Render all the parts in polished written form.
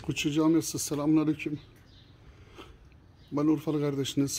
Kuşçu Camiası, selamünaleyküm. Ben Urfalı kardeşiniz.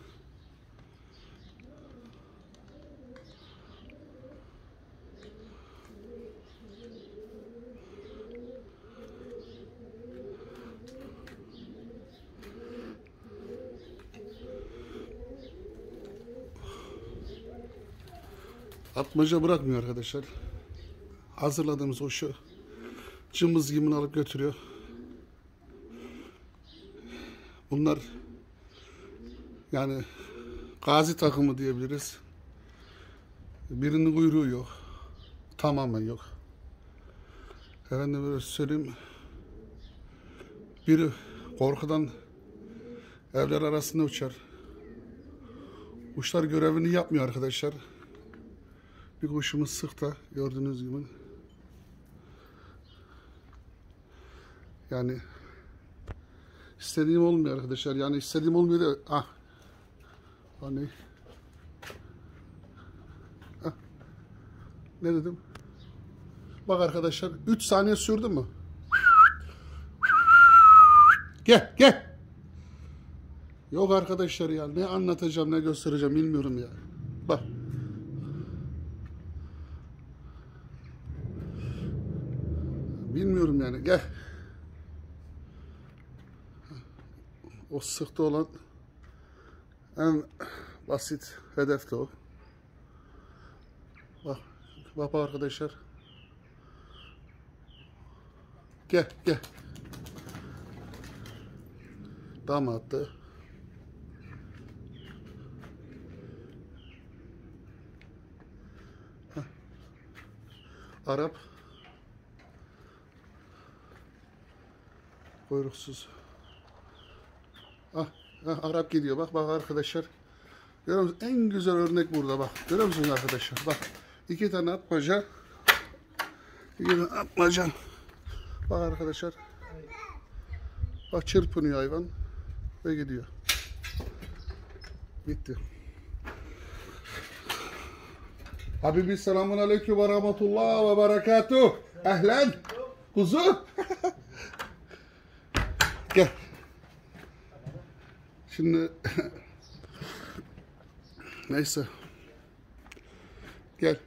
Atmaca bırakmıyor arkadaşlar. Hazırladığımız o şu cımbız gibi alıp götürüyor. Bunlar yani gazi takımı diyebiliriz. Birinin kuyruğu yok. Tamamen yok. Efendim böyle söyleyeyim. Biri korkudan evler arasında uçar. Kuşlar görevini yapmıyor arkadaşlar. Bir kuşumuz sıkta gördüğünüz gibi. Yani istediğim olmuyor arkadaşlar. Yani istediğim olmuyor da hani ne dedim? Bak arkadaşlar 3 saniye sürdü mü? Gel gel. Yok arkadaşlar ya, ne anlatacağım ne göstereceğim bilmiyorum ya. Bak. Bilmiyorum yani, gel. O sıkta olan en basit hedef de o. Bak, bak arkadaşlar. Gel, gel. Damattı. Arap. Kuyruksuz. Arap gidiyor. Bak bak arkadaşlar. Görüyor musunuz? En güzel örnek burada bak. Görüyor musunuz arkadaşlar? Bak. 2 tane atmaca. 2 tane atmaca. Bak arkadaşlar. Bak çırpınıyor hayvan. Ve gidiyor. Bitti. Habibi selamun aleyküm ve rahmetullah ve berekatuh. Ehlen. Kuzu. Gel. Şimdi neyse. Gel.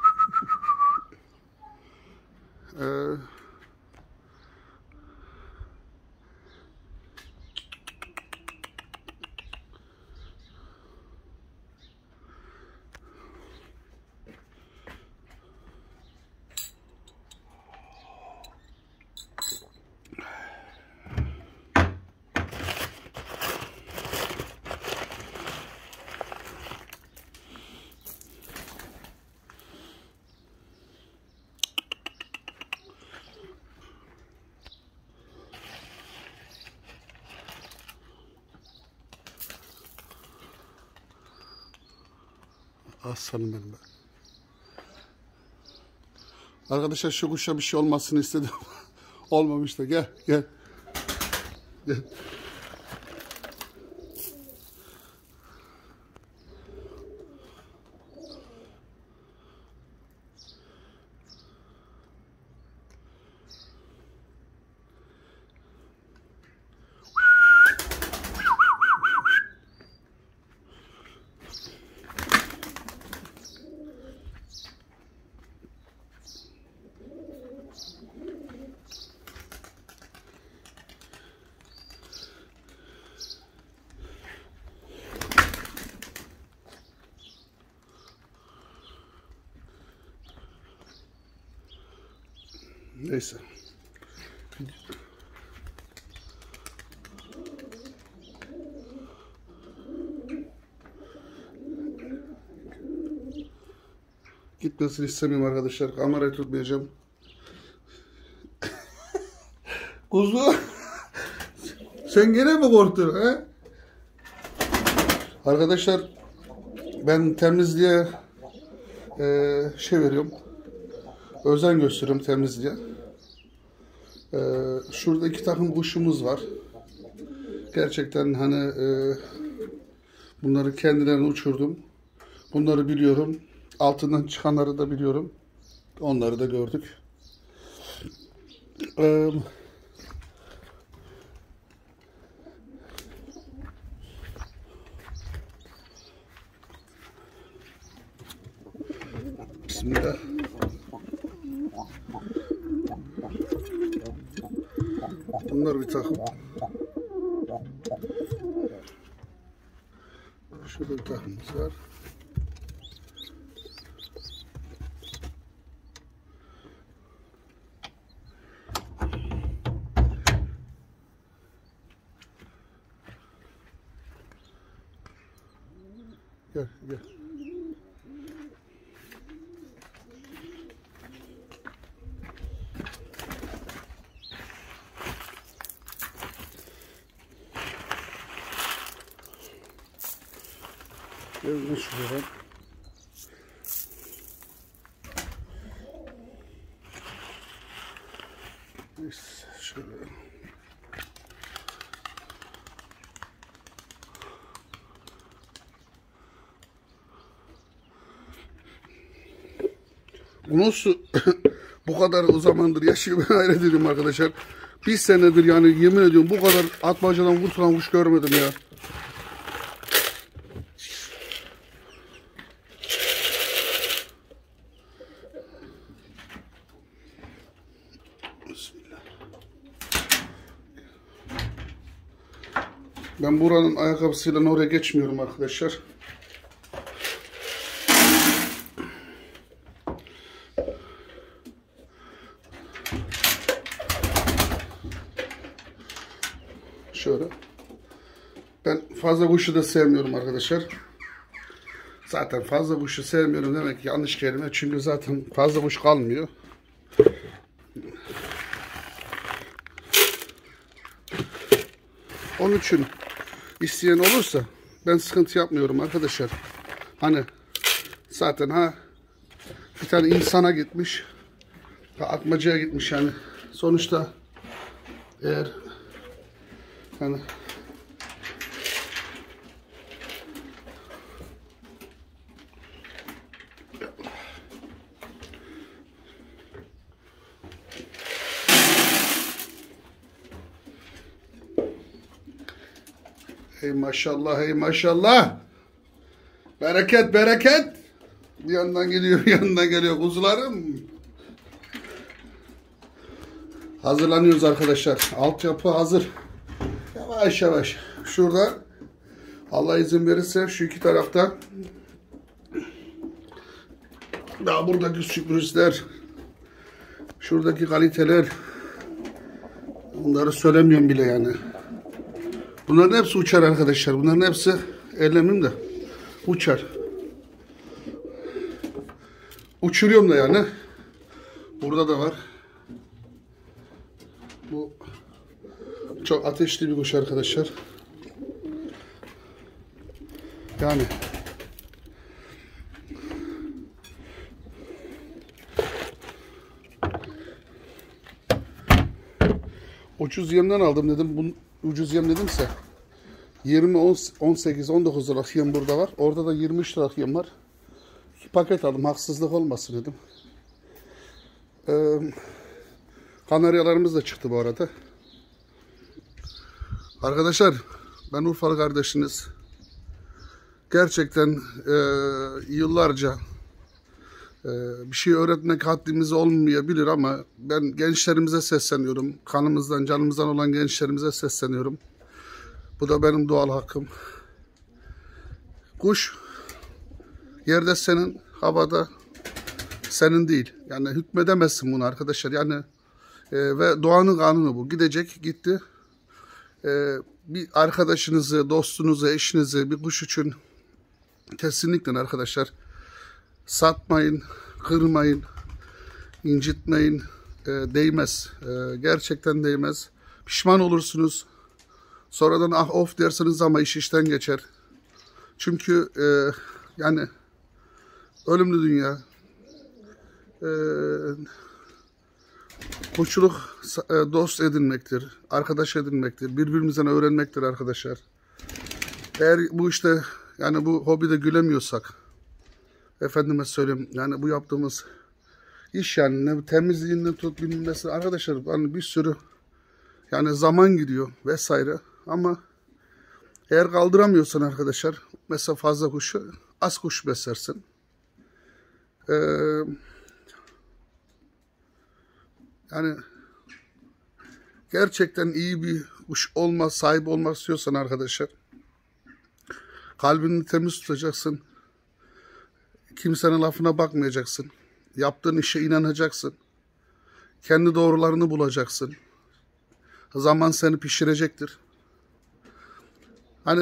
Aslanım benim. Arkadaşlar şu kuşa bir şey olmasını istedim. Olmamış da gel gel. Gel. Neyse. Gitmesini istemiyorum arkadaşlar. Kamerayı tutmayacağım. Kuzu. Sen gene mi korktun he? Arkadaşlar ben temizliğe şey veriyorum. Özen gösteriyorum temizliğe. Şurada 2 takım kuşumuz var. Gerçekten hani bunları kendilerine uçurdum. Bunları biliyorum. Altından çıkanları da biliyorum. Onları da gördük. Bismillah. Bunlar bir takım. Şurada bir takımımız var. Gel, gel. Gel şuraya. Neyse, şöyle. Bu nasıl bu kadar o zamandır yaşıyor, ben hayret ediyorum arkadaşlar. Bir senedir yani, yemin ediyorum bu kadar atmacadan kurtulan kuş görmedim ya. Bismillah. Ben buranın ayakkabısıyla oraya geçmiyorum arkadaşlar. Şöyle. Ben fazla kuşu da sevmiyorum arkadaşlar. Zaten fazla kuşu sevmiyorum demek ki yanlış kelime. Çünkü zaten fazla kuş kalmıyor. Onun için isteyen olursa ben sıkıntı yapmıyorum arkadaşlar. Hani zaten bir tane insana gitmiş, atmacaya gitmiş yani. Sonuçta eğer yani hey maşallah, hey maşallah. Bereket, bereket. Bir yandan geliyor, bir yandan geliyor kuzularım. Hazırlanıyoruz arkadaşlar. Altyapı hazır. Yavaş yavaş. Şurada Allah izin verirse şu iki tarafta daha buradaki sürprizler, şuradaki kaliteler, bunları söylemiyorum bile yani. Bunların hepsi uçar arkadaşlar. Bunların hepsi ellemim de uçar. Uçuruyorum da yani. Burada da var. Bu çok ateşli bir kuş arkadaşlar. Yani ucuz yemden aldım dedim. Bu ucuz yem dedimse 20, 18, 19 liralık yem burada var. Orada da 23 liralık yem var. 2 paket aldım. Haksızlık olmasın dedim. Kanaryalarımız da çıktı bu arada. Arkadaşlar ben Urfalı kardeşiniz. Gerçekten yıllarca bir şey öğretmek haddimiz olmayabilir ama ben gençlerimize sesleniyorum. Kanımızdan, canımızdan olan gençlerimize sesleniyorum. Bu da benim doğal hakkım. Kuş yerde senin, havada senin değil. Yani hükmedemezsin bunu arkadaşlar. Yani ve doğanın kanunu bu. Gidecek, gitti. Bir arkadaşınızı, dostunuzu, eşinizi bir kuş için kesinlikle arkadaşlar satmayın, kırmayın, incitmeyin. Değmez. Gerçekten değmez. Pişman olursunuz. Sonradan ah of dersiniz ama iş işten geçer. Çünkü yani ölümlü dünya. Kuşçuluk dost edinmektir, arkadaş edinmektir, birbirimizden öğrenmektir arkadaşlar. Eğer bu işte yani bu hobide gülemiyorsak, efendime söyleyeyim yani bu yaptığımız iş yani ne temizliğinden tut bilmesi arkadaşlar hani bir sürü yani zaman gidiyor vesaire ama eğer kaldıramıyorsan arkadaşlar mesela fazla kuşu az kuş beslersin. Yani gerçekten iyi bir kuş sahip olmak istiyorsan arkadaşlar, kalbini temiz tutacaksın. Kimsenin lafına bakmayacaksın. Yaptığın işe inanacaksın. Kendi doğrularını bulacaksın. Zaman seni pişirecektir. Hani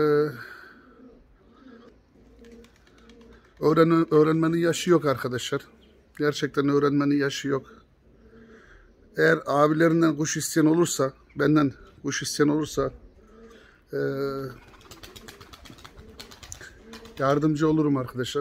öğrenmenin yaşı yok arkadaşlar. Gerçekten öğrenmenin yaşı yok. Eğer abilerinden kuş isteyen olursa, benden kuş isteyen olursa yardımcı olurum arkadaşlar.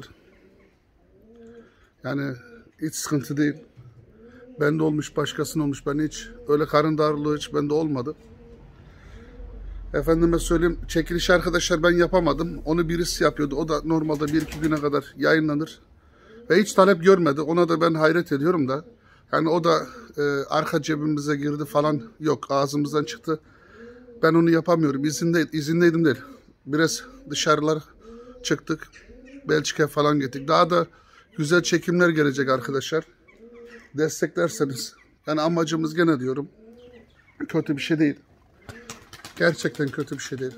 Yani hiç sıkıntı değil. Bende olmuş, başkasının olmuş. Ben hiç öyle karın darlığı hiç bende olmadı. Efendime söyleyeyim, çekiliş arkadaşlar ben yapamadım. Onu birisi yapıyordu. O da normalde 1-2 güne kadar yayınlanır. Ve hiç talep görmedi. Ona da ben hayret ediyorum da. Yani o da arka cebimize girdi falan yok. Ağzımızdan çıktı. Ben onu yapamıyorum. İzindeydim değil. Biraz dışarılar çıktık. Belçika'ya falan gittik. Daha da güzel çekimler gelecek arkadaşlar. Desteklerseniz. Yani amacımız, gene diyorum, kötü bir şey değil. Gerçekten kötü bir şey değil.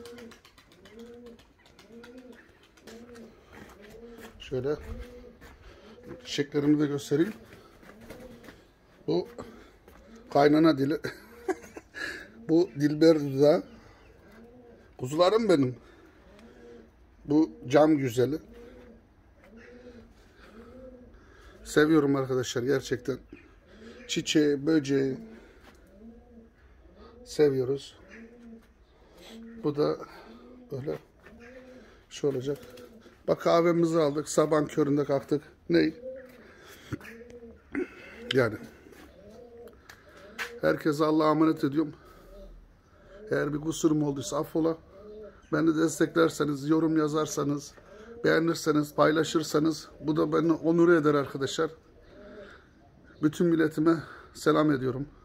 Şöyle çiçeklerimi de göstereyim. Bu kaynana dili. Bu Dilber dudağı. Kuzularım benim. Bu cam güzeli. Seviyorum arkadaşlar gerçekten. Çiçeği, böceği seviyoruz. Bu da böyle şey olacak. Bak, kahvemizi aldık. Sabahın köründe kalktık. Ney? Yani herkese Allah'a emanet ediyorum. Eğer bir kusurum olduysa affola. Beni desteklerseniz, yorum yazarsanız, beğenirseniz, paylaşırsanız bu da beni onur eder arkadaşlar. Bütün milletime selam ediyorum.